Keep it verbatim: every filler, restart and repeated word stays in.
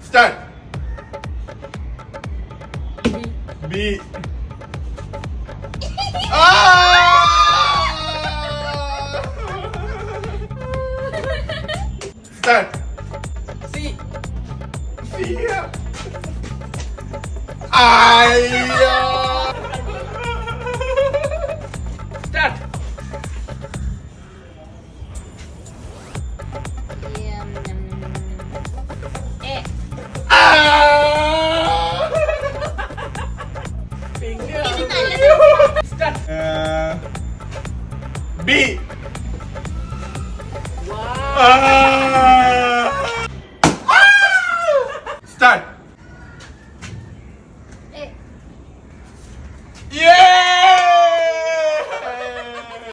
Start. B. Ah! Start. C. C. Ayya. Start. A. Ah! Finger. Start. Uh, B. Wow. Ah!